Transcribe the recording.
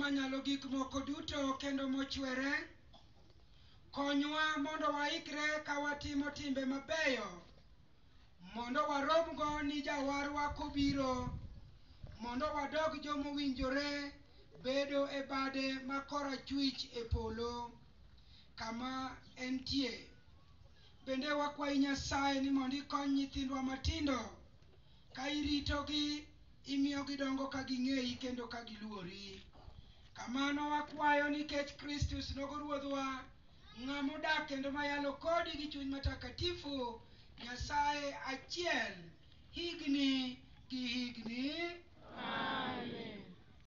manyalo gik moko duto kendo mochwere, konywa mondo waikre ka watimo timbe mabeyo, mondo waromgo ni jawarwa kobiro, mondo wadog jomowinjore bedo e bade makorachwich e polo kama entie. Bende wakwayi Nyasaye ni mondo ikony nyithindwa matindo, ka iritogi, imiyo gidongo ka ging'eyi kendo ka giluori. Kamano wakwayo nikech Kristus nogo Ruodhwa, ng'ama odak kendo mayalo kodi gi chuny matakatifu, Nyasaye achiel, higni gi higni.